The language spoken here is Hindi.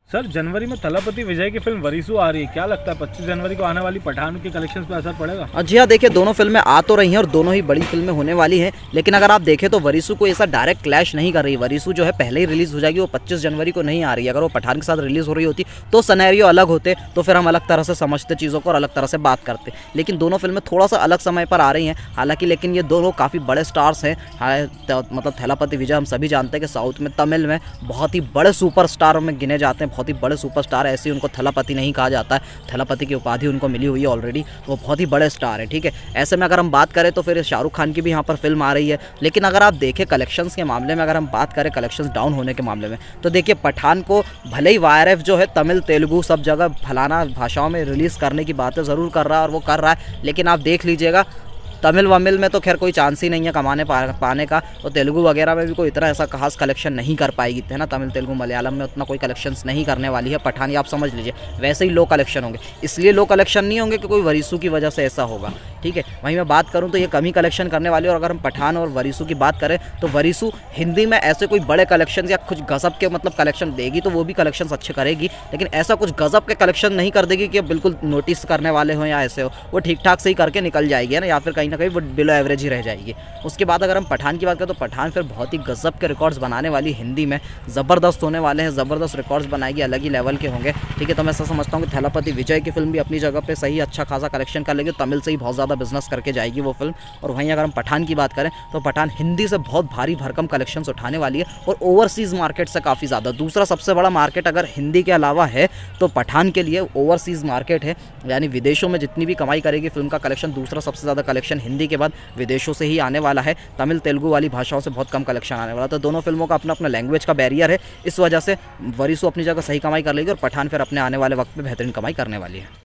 सर जनवरी में थलापति विजय की फिल्म वरीसू आ रही है, क्या लगता है 25 जनवरी को आने वाली पठान के कलेक्शंस पे असर पड़ेगा? जी हाँ, देखिए दोनों फिल्में आ तो रही हैं और दोनों ही बड़ी फिल्में होने वाली हैं, लेकिन अगर आप देखें तो वरीसू को ऐसा डायरेक्ट क्लैश नहीं कर रही। वरीसू जो है पहले ही रिलीज हो जाएगी, वो 25 जनवरी को नहीं आ रही है। अगर वो पठान के साथ रिलीज हो रही होती तो सिनेरियो अलग होते, तो फिर हम अलग तरह से समझते चीज़ों को और अलग तरह से बात करते, लेकिन दोनों फिल्में थोड़ा सा अलग समय पर आ रही हैं हालांकि। लेकिन ये दोनों काफ़ी बड़े स्टार्स हैं। मतलब थलापति विजय हम सभी जानते हैं कि साउथ में तमिल में बहुत ही बड़े सुपरस्टार में गिने जाते हैं, बहुत ही बड़े सुपरस्टार। ऐसे उनको थलापति नहीं कहा जाता है, थलापति की उपाधि उनको मिली हुई है ऑलरेडी, तो वो बहुत ही बड़े स्टार है। ठीक है, ऐसे में अगर हम बात करें तो फिर शाहरुख खान की भी यहाँ पर फिल्म आ रही है। लेकिन अगर आप देखें कलेक्शंस के मामले में, अगर हम बात करें कलेक्शंस डाउन होने के मामले में, तो देखिए पठान को भले ही YRF जो है तमिल तेलुगु सब जगह फलाना भाषाओं में रिलीज़ करने की बातें ज़रूर कर रहा है और वो कर रहा है, लेकिन आप देख लीजिएगा तमिल वमिल में तो खैर कोई चांस ही नहीं है कमाने पाने का, और तेलुगु वगैरह में भी कोई इतना ऐसा खास कलेक्शन नहीं कर पाएगी, है ना। तमिल तेलुगु मलयालम में उतना कोई कलेक्शंस नहीं करने वाली है पठान, आप समझ लीजिए। वैसे ही लो कलेक्शन होंगे, इसलिए लो कलेक्शन नहीं होंगे कि कोई वरीसू की वजह से ऐसा होगा। ठीक है, वहीं मैं बात करूं तो ये कम ही कलेक्शन करने वाली है। और अगर हम पठान और वरीसू की बात करें तो वरीसू हिंदी में ऐसे कोई बड़े कलेक्शन या कुछ गजब के मतलब कलेक्शन देगी तो वो भी कलेक्शन अच्छे करेगी, लेकिन ऐसा कुछ गजब के कलेक्शन नहीं कर देगी कि बिल्कुल नोटिस करने वाले हो या ऐसे हो। वो ठीक ठाक से ही करके निकल जाएगी ना, या फिर कहीं ना कहीं वो बिलो एवरेज ही रह जाएगी। उसके बाद अगर हम पठान की बात करें तो पठान फिर बहुत ही गजब के रिकॉर्ड्स बनाने वाली, हिंदी में ज़बरदस्त होने वाले हैं, ज़बरदस्त रिकॉर्ड्स बनाएगी, अलग ही लेवल के होंगे। ठीक है, तो मैं ऐसा समझता हूँ कि थलापति विजय की फिल्म भी अपनी जगह पे सही अच्छा खासा कलेक्शन कर लेगी, तमिल से ही बहुत ज़्यादा बिजनेस करके जाएगी वो फिल्म। और वहीं अगर हम पठान की बात करें तो पठान हिंदी से बहुत भारी भरकम कलेक्शंस उठाने वाली है और ओवरसीज़ मार्केट से काफ़ी ज़्यादा। दूसरा सबसे बड़ा मार्केट अगर हिंदी के अलावा है तो पठान के लिए ओवरसीज़ मार्केट है, यानी विदेशों में जितनी भी कमाई करेगी फिल्म का कलेक्शन, दूसरा सबसे ज़्यादा कलेक्शन हिंदी के बाद विदेशों से ही आने वाला है। तमिल तेलुगु वाली भाषाओं से बहुत कम कलेक्शन आने वाला, तो दोनों फिल्मों का अपना अपना लैंग्वेज का बैरियर है। इस वजह से वरीसू अपनी जगह सही कमाई कर लेगी और पठान फिर अपने आने वाले वक्त में बेहतरीन कमाई करने वाली है।